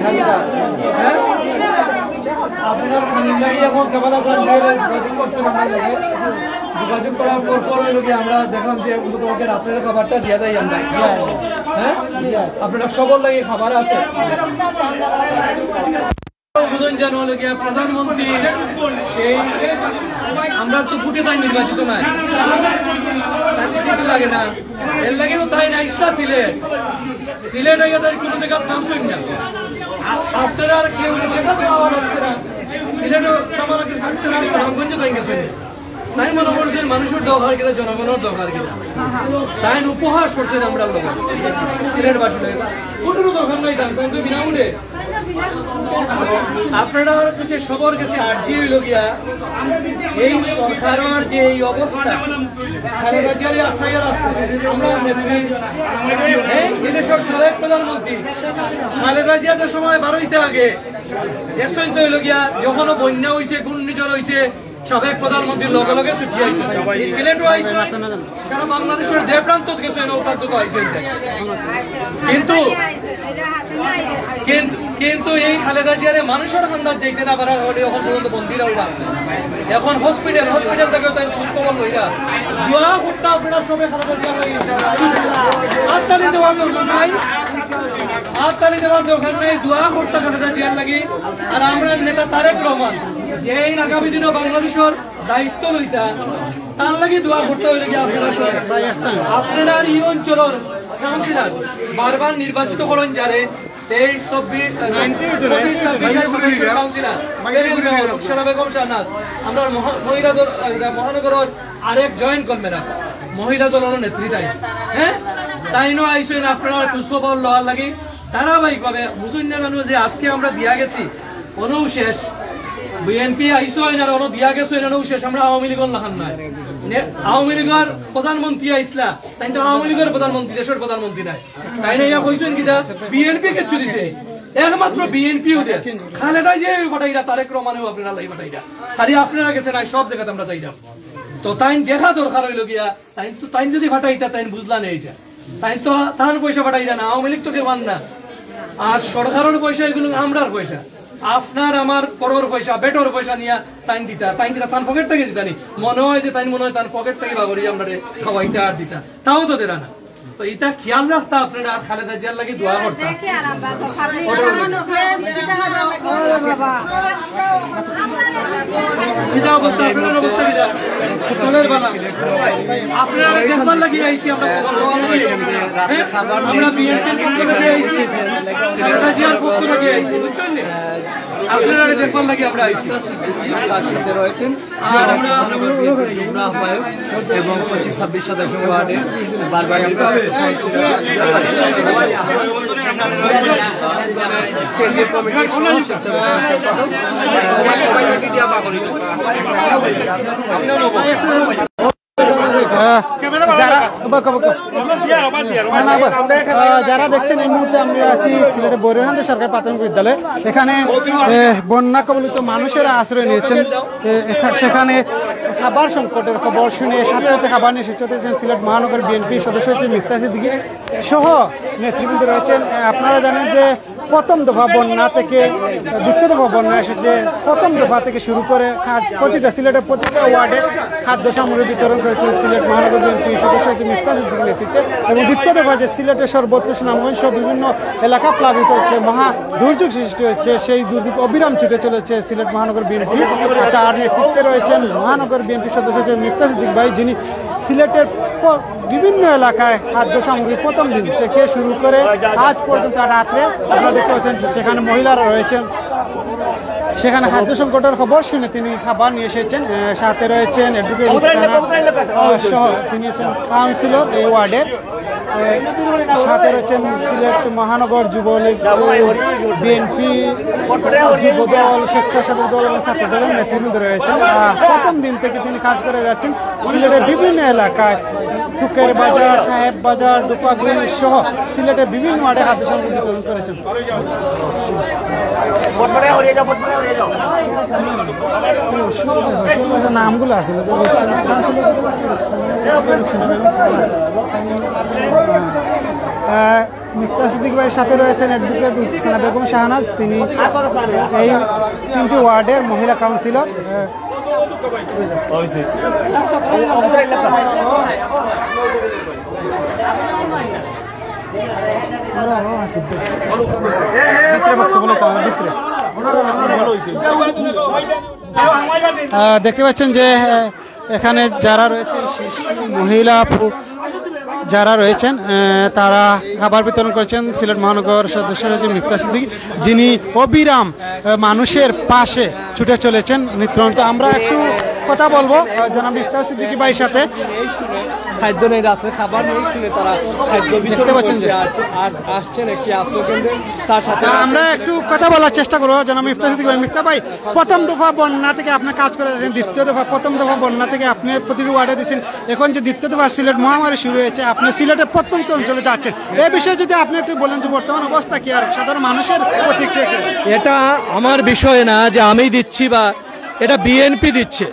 আপনার খানিক এখন কেমন আছেন যোগাযোগ করছেন যোগাযোগ করার পর আমরা দেখলাম যে তোমাকে রাত্রের খাবারটা দিয়ে দেয় আমরা হ্যাঁ আপনারা সবার লাগে খাবার আছে জানো প্রধানমন্ত্রী সেই আমরা তো ভোটে তাই নির্বাচিত নাই লাগে না এর লাগে তো তাই না ইসলা সিলেট হয়ে তাই কোনো জায়গার নাম শুন না আপনারা আর কেউ দেখা পাওয়া যাচ্ছে না সিলেটও আমাকে থাকছে না সরঞ্জে তাই গেছে তাই মনে করছেন মানুষের দরকার কিনা জনগণের দরকার কিনা তাই উপহাস করছেন আমরা লোক সিলেটবাসী কোনো দরকার নাই তাই কিন্তু বিনামূল্যে আপনারা কাছে সবার কাছে আর্জি হইল গিয়া এই সরকারের যে এই অবস্থা খালেদা জিয়ার এফআইআর আছে আমরা এদেশের সাবেক প্রধানমন্ত্রী খালেদা জিয়াদের সময় 12 আগে দেখছেন তো হইল গিয়া যখনও বন্যা হয়েছে ঘূর্ণিঝড় হয়েছে সাবেক প্রধানমন্ত্রীর লগে লগে ছুটি আইছে সিলেটও আইছে সারা বাংলাদেশের যে প্রান্ত গেছে ও প্রান্ত তো আইছে কিন্তু কিন্তু এই খালেদা জিয়ারে মানুষের হান্দার যাইতে না পারা এখন পর্যন্ত বন্দিরা ওরা আছে এখন হসপিটাল থেকে তাই খোঁজ খবর লইরা দোয়া করতে আপনারা সবাই খালেদা জিয়া হাততালি দেওয়ার দরকার নাই হাততালি দেওয়ার দরকার নেই দোয়া করতে খালেদা জিয়ার লাগি আর আমরা নেতা তারেক রহমান যে আগামী দিনও বাংলাদেশের দায়িত্ব লইতা তার লাগে দোয়া করতে হইলে কি আপনারা এই অঞ্চলের কাউন্সিলর বারবার নির্বাচিত করেন যারে 23-26 কাউন্সিলর বেগম শাহনাজ আমরা মহানগরের আরেক জয়েন্ট কর্মীরা মহিলা দলের নেতৃত্বায় হ্যাঁ তাই নো আইসেন আপনারা খোঁজখবর লওয়ার লাগি ধারাবাহিকভাবে মুসলিম যে আজকে আমরা দিয়া গেছি অনুশেষ বিএনপি আইসো না অন দিয়া গেছে অনুশেষ আমরা আওয়ামী লীগের লাহান নাই আওয়ামী লীগের প্রধানমন্ত্রী আইসলা তাই তো আওয়ামী লীগের প্রধানমন্ত্রী দেশের প্রধানমন্ত্রী নাই তাই না ইয়া কইছেন কিটা বিএনপি কে চুরিছে একমাত্র বিএনপি ওদের খালেদা যে ফটাইরা তারেক রহমানেও আপনারা লাই ফটাইরা খালি আপনারা গেছেন না সব জায়গাতে আমরা যাইলাম তো তাই দেখা দরকার হইল গিয়া তাই যদি ফাটাইতা তাই বুঝলা না এইটা তাই তো তার পয়সা ফাটাইরা না আওয়ামী লীগ তো কেউ না আর সরকারের পয়সা এগুলো আমরার পয়সা আপনার আমার করোর পয়সা বেটর পয়সা নিয়ে তাইন দিতা তার পকেট থেকে দিতা নি মনে হয় যে তাই মনে হয় তার পকেট থেকে বাগরি আমরা খাওয়াইতে আর দিতা তাও তো দেরা না তো এটা খেয়াল রাখতা আপনারা আর খালেদা জিয়ার লাগে দোয়া করতা এটা অবস্থা আপনার অবস্থা কিটা চলের বালা আপনারা দেখবার লাগি আইছি আমরা বিএনপির পক্ষ থেকে আইছি খালেদা জিয়ার পক্ষ থেকে আইছি বুঝছেন না আপনারা দেখবার লাগি আমরা আইছি তার সাথে রয়েছেন আর আমরা আহ্বায়ক এবং 25-26 সদস্য ওয়ার্ডের বারবার কেন্দ্রীয় কমিটির যারা দেখছেন এই মুহূর্তে আমরা আছি সিলেটের বৈরহান্দ সরকারি প্রাথমিক বিদ্যালয়ে এখানে বন্যা কবলিত মানুষেরা আশ্রয় নিয়েছেন সেখানে খাবার সংকটের খবর শুনে সাথে সাথে খাবার নিয়ে শিক্ষা সিলেট মহানগর বিএনপি সদস্য হচ্ছে মিফতা সিদ্দিকী সহ নেতৃবৃন্দ রয়েছেন আপনারা জানেন যে প্রথম দফা বন্যা থেকে দ্বিতীয় দফা বন্যা এসেছে প্রথম দফা থেকে শুরু করে প্রতিটা সিলেটের প্রতিটা ওয়ার্ডে খাদ্য সামগ্রী বিতরণ করেছে সিলেট মহানগর বিএনপি সদস্য হচ্ছে মিফতা সিদ্দিকীর নেতৃত্বে এবং দ্বিতীয় দফা যে সিলেটের সর্বত্র সুনামগঞ্জ সহ বিভিন্ন এলাকা প্লাবিত হচ্ছে মহা দুর্যোগ সৃষ্টি হচ্ছে সেই দুর্যোগ অবিরাম ছুটে চলেছে সিলেট মহানগর বিএনপি তার নেতৃত্বে রয়েছেন মহানগর বিএনপি সদস্য হচ্ছে মিফতা সিদ্দিক ভাই যিনি সিলেটের বিভিন্ন এলাকায় খাদ্য সামগ্রী প্রথম দিন থেকে শুরু করে আজ পর্যন্ত রাত্রে আপনারা দেখতে পাচ্ছেন সেখানে মহিলারা রয়েছেন সেখানে খাদ্য সংকটের খবর শুনে তিনি খাবার নিয়ে এসেছেন সাথে রয়েছেন সহ তিনি হচ্ছেন কাউন্সিলর এই ওয়ার্ডের সাথে রয়েছেন সিলেট মহানগর যুবলীগ বিএনপি যুবদল স্বেচ্ছাসেবক দল এবং ছাত্র দলের নেতৃবৃন্দ রয়েছেন প্রথম দিন থেকে তিনি কাজ করে যাচ্ছেন সিলেটের বিভিন্ন এলাকায় টুকের বাজার সাহেব বাজার দুপাগুড়ি সহ সিলেটের বিভিন্ন ওয়ার্ডে খাদ্য সামগ্রী বিতরণ করেছেন নামগুলো আসলে মিফতা সিদ্দিকী ভাইয়ের সাথে রয়েছেন অ্যাডভোকেট রুকসানা বেগম শাহনাজ, তিনি এই 3টি ওয়ার্ডের মহিলা কাউন্সিলর। দেখতে পাচ্ছেন যে এখানে যারা রয়েছে মহিলা যারা রয়েছেন তারা খাবার বিতরণ করেছেন। সিলেট মহানগর সদস্য রয়েছেন মিফতা সিদ্দিকী, যিনি অবিরাম মানুষের পাশে ছুটে চলেছেন নিত্যন্ত। আমরা একটু কথা বলবো জনাব মিফতা সিদ্দিকী ভাইয়ের সাথে। খাদ্য নেই, রাত্রে খাবার নেই, শুনে তারা খাদ্য দেখতে পাচ্ছেন যে আসছেন একটি আশ্রয় কেন্দ্রে। তার সাথে আমরা একটু কথা বলার চেষ্টা করবো জনাব মিফতা সিদ্দিকী ভাই। মিফতা ভাই, প্রথম দফা বন্যা থেকে আপনি কাজ করে যাচ্ছেন, দ্বিতীয় দফা প্রথম দফা বন্যা থেকে আপনি প্রতিটি ওয়ার্ডে দিচ্ছেন, এখন যে দ্বিতীয় দফা সিলেট মহামারী শুরু হয়েছে, আপনি সিলেটের প্রত্যন্ত অঞ্চলে যাচ্ছেন, এই বিষয়ে যদি আপনি একটু বলেন যে বর্তমান অবস্থা কি আর সাধারণ মানুষের প্রতিক্রিয়া কি? এটা আমার বিষয় না যে আমি দিচ্ছি বা এটা বিএনপি দিচ্ছে,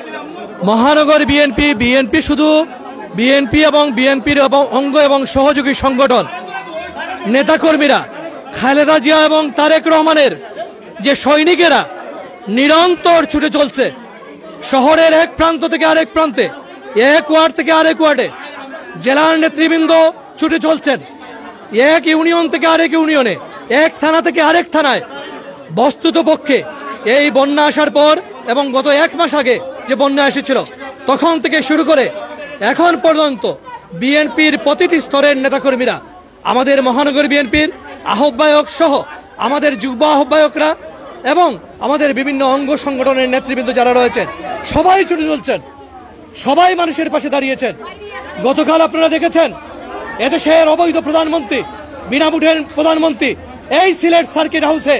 মহানগর বিএনপি শুধু বিএনপি এবং বিএনপির অঙ্গ এবং সহযোগী সংগঠন নেতাকর্মীরা, খালেদা জিয়া এবং তারেক রহমানের যে সৈনিকেরা নিরন্তর ছুটে চলছে শহরের এক প্রান্ত থেকে আরেক প্রান্তে, এক ওয়ার্ড থেকে আরেক ওয়ার্ডে। জেলার নেতৃবৃন্দ ছুটে চলছেন এক ইউনিয়ন থেকে আরেক ইউনিয়নে, এক থানা থেকে আরেক থানায়। বস্তুতপক্ষে এই বন্যা আসার পর এবং গত 1 মাস আগে যে বন্যা এসেছিল তখন থেকে শুরু করে এখন পর্যন্ত বিএনপির প্রতিটি স্তরের নেতাকর্মীরা, আমাদের মহানগর বিএনপির আহ্বায়ক সহ আমাদের যুব আহ্বায়করা এবং আমাদের বিভিন্ন অঙ্গ সংগঠনের নেতৃবৃন্দ যারা রয়েছেন সবাই ছুটে চলছেন, সবাই মানুষের পাশে দাঁড়িয়েছেন। গতকাল আপনারা দেখেছেন এদেশের অবৈধ প্রধানমন্ত্রী, বিনা ভোটের প্রধানমন্ত্রী এই সিলেট সার্কিট হাউসে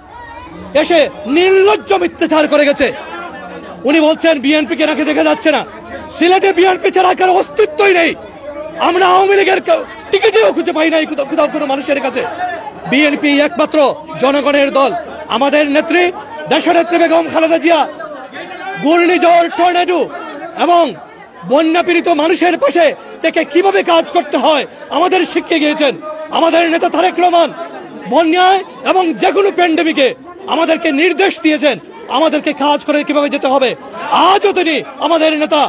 এসে নির্লজ্জ মিথ্যাচার করে গেছে। উনি বলছেন বিএনপিকে নাকি দেখা যাচ্ছে না, সিলেটে বিএনপি ছাড়া কারো অস্তিত্বই নেই। আমরা আওয়ামী লীগের টিকিটেও খুঁজে পাই নাই কোথাও কোনো মানুষের কাছে। বিএনপি একমাত্র জনগণের দল। আমাদের নেত্রী দেশনেত্রী বেগম খালেদা জিয়া ঘূর্ণিঝড়, টর্নেডো এবং বন্যা পীড়িত মানুষের পাশে থেকে কিভাবে কাজ করতে হয় আমাদের শিখিয়ে গিয়েছেন। আমাদের নেতা তারেক রহমান বন্যায় এবং যে কোনো প্যান্ডেমিকে আমাদেরকে নির্দেশ দিয়েছেন আমাদেরকে কাজ করে কিভাবে যেতে হবে। আজও তিনি আমাদের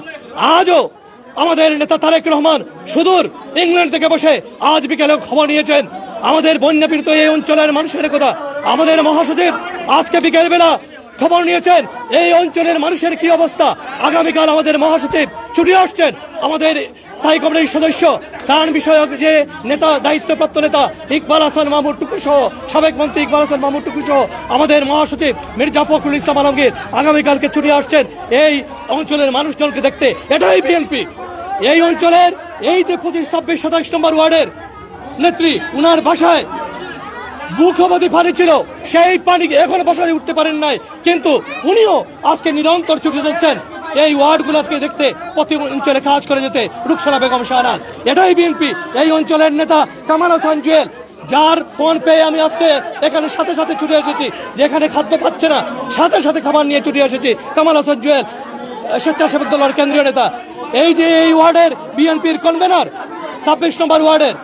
নেতা তারেক রহমান সুদূর ইংল্যান্ড থেকে বসে আজ বিকেলে খবর নিয়েছেন আমাদের বন্যা পীড়িত এই অঞ্চলের মানুষের কথা। আমাদের মহাসচিব আজকে বিকেল বেলা খবর নিয়েছেন এই অঞ্চলের মানুষের কি অবস্থা। আগামীকাল আমাদের মহাসচিব ছুটে আসছেন, আমাদের স্থায়ী কমিটির সদস্য ত্রাণ বিষয়ক যে নেতা, দায়িত্বপ্রাপ্ত নেতা ইকবাল হাসান মাহমুদ টুকু সহ, সাবেক মন্ত্রী ইকবাল হাসান মাহমুদ টুকু সহ আমাদের মহাসচিব মির্জা ফখরুল ইসলাম আলমগীর আগামীকালকে ছুটে আসছেন এই অঞ্চলের মানুষজনকে দেখতে। এটাই বিএনপি। এই অঞ্চলের এই যে 25-26-27 নম্বর ওয়ার্ডের নেত্রী, উনার বাসায় বুক অবধি পানি ছিল, সেই পানি এখনো বাসায় উঠতে পারেন নাই, কিন্তু উনিও আজকে নিরন্তর ছুটে যাচ্ছেন এই ওয়ার্ডগুলোকে দেখতে, প্রতি অঞ্চলে কাজ করে যেতে। রুকসানা বেগম শাহনাজ, এটাই বিএনপি। এই অঞ্চলের নেতা কামাল হাসান জুয়েল, যার ফোন পেয়ে আমি আজকে এখানে সাথে সাথে ছুটে এসেছি, যেখানে খাদ্য পাচ্ছে না সাথে সাথে খাবার নিয়ে ছুটে এসেছি। কামাল হাসান জুয়েল স্বেচ্ছাসেবক দলের কেন্দ্রীয় নেতা। এই যে এই ওয়ার্ডের বিএনপির কনভেনার 26 নম্বর ওয়ার্ডের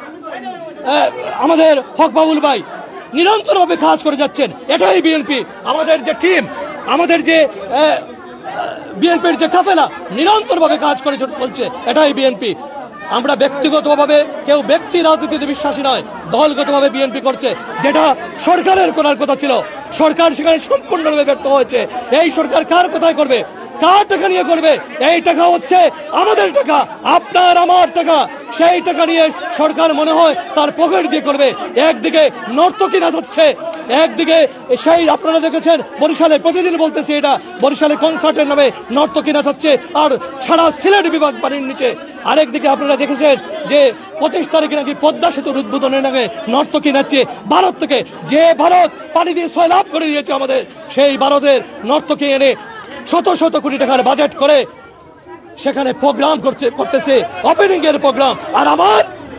আমাদের হক বাবুল ভাই নিরন্তরভাবে কাজ করে যাচ্ছেন। এটাই বিএনপি। আমাদের যে টিম, আমাদের যে বিএনপির যে কাফেলা নিরন্তরভাবে কাজ করে চলছে, এটাই বিএনপি। আমরা ব্যক্তিগতভাবে কেউ ব্যক্তি রাজনীতিতে বিশ্বাসী নয়, দলগতভাবে বিএনপি করছে। যেটা সরকারের করার কথা ছিল, সরকার সেখানে সম্পূর্ণভাবে ব্যর্থ হয়েছে। এই সরকার কার কথাই করবে, কার টাকা নিয়ে করবে? এই টাকা হচ্ছে আমাদের টাকা, আপনার আমার টাকা। সেই টাকা নিয়ে সরকার মনে হয় তার পকেট দিয়ে করবে। একদিকে নর্তকী নাচ হচ্ছে, একদিকে সেই আপনারা দেখেছেন বরিশালে, প্রতিদিন বলতেছি এটা, বরিশালে কনসার্টের নামে নর্তকী নাচ হচ্ছে, আর সারা সিলেট বিভাগ পানির নিচে। আরেকদিকে আপনারা দেখেছেন যে 25 তারিখে নাকি পদ্মা সেতুর উদ্বোধনের নামে নর্তকী নাচছে ভারত থেকে। যে ভারত পানি দিয়ে সয়লাভ করে দিয়েছে আমাদের, সেই ভারতের নর্তকী এনে শত শত কোটি টাকার বাজেট করে সেখানে প্রোগ্রাম করতেছে, ওপেনিং এর প্রোগ্রাম। আর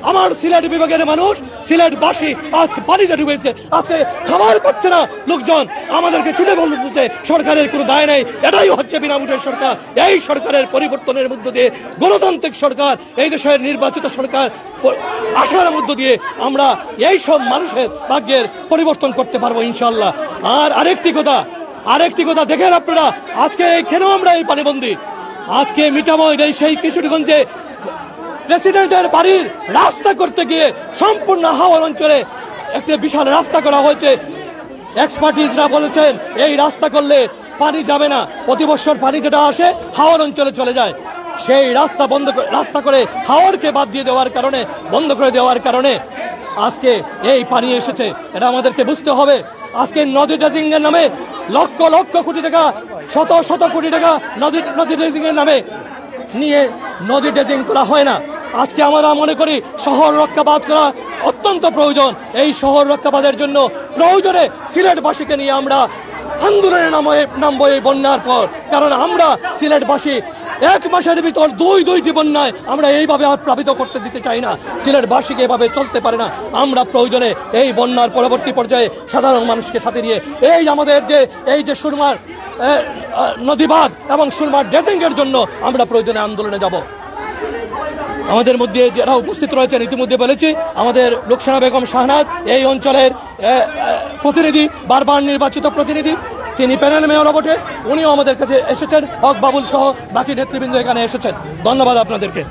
আমার সিলেট বিভাগের মানুষ সিলেটবাসী আজকে পানিতে ডুবেছে, আজকে খাবার পাচ্ছে না লোকজন। আমাদেরকে ছুটে বলতে সরকারের কোনো দায় নেই, এটাই হচ্ছে বিনা ভোটের সরকার। এই সরকারের পরিবর্তনের মধ্য দিয়ে গণতান্ত্রিক সরকার, এই দেশের নির্বাচিত সরকার আসার মধ্য দিয়ে আমরা এই সব মানুষের ভাগ্যের পরিবর্তন করতে পারবো ইনশাল্লাহ। আর আরেকটি কথা দেখেন আপনারা, আজকে কেন আমরা এই পানিবন্দী? আজকে মিঠাময় সেই কিশোরগঞ্জে প্রেসিডেন্টের বাড়ির রাস্তা করতে গিয়ে সম্পূর্ণ হাওর অঞ্চলে একটা বিশাল রাস্তা করা হয়েছে। এক্সপার্টিসরা বলেছেন এই রাস্তা করলে পানি যাবে না, প্রতি বছর পানি যেটা আসে হাওর অঞ্চলে চলে যায়। সেই রাস্তা করে হাওরকে বাদ দিয়ে দেওয়ার কারণে, বন্ধ করে দেওয়ার কারণে আজকে এই পানি এসেছে। এটা আমাদেরকে বুঝতে হবে। আজকে নদী ড্রেজিং এর নামে লক্ষ লক্ষ কোটি টাকা, শত শত কোটি টাকা নদী ড্রেজিং এর নামে নিয়ে নদী ড্রেজিং করা হয় না। আজকে আমরা মনে করি শহর রক্ষাবাদ করা অত্যন্ত প্রয়োজন। এই শহর রক্ষাবাদের জন্য প্রয়োজনে সিলেটবাসীকে নিয়ে আমরা আন্দোলনে নামবো এই বন্যার পর। কারণ আমরা সিলেটবাসী এক মাসের ভিতর দুইটি বন্যায় আমরা এইভাবে আর প্লাবিত করতে দিতে চাই না। সিলেটবাসীকে এভাবে চলতে পারে না। আমরা প্রয়োজনে এই বন্যার পরবর্তী পর্যায়ে সাধারণ মানুষকে সাথে নিয়ে আমাদের যে সুরমার নদীবাঁধ এবং সুরমার ড্রেজিং এর জন্য আমরা প্রয়োজনে আন্দোলনে যাব। আমাদের মধ্যে যারা উপস্থিত রয়েছেন ইতিমধ্যে বলেছি, আমাদের রুকসানা বেগম শাহনাজ এই অঞ্চলের প্রতিনিধি, বারবার নির্বাচিত প্রতিনিধি, তিনি প্যানেল মেয়র বটে, উনিও আমাদের কাছে এসেছেন, হক বাবুল সহ বাকি নেতৃবৃন্দ এখানে এসেছেন। ধন্যবাদ আপনাদেরকে।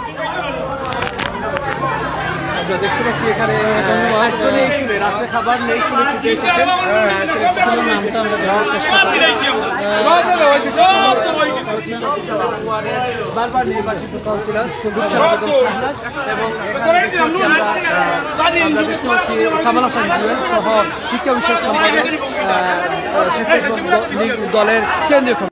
দেখতে পাচ্ছি এখানে রাত্রে খাবার নেই শুনে ছুটে এসেছেন। নামটা আমরা দেওয়ার চেষ্টা করি। বারবার নির্বাচিত কাউন্সিলর এবং দেখতে পাচ্ছি কামাল হাসান সহ শিক্ষা বিষয়ক সম্পাদক শিক্ষক দলের কেন্দ্রীয়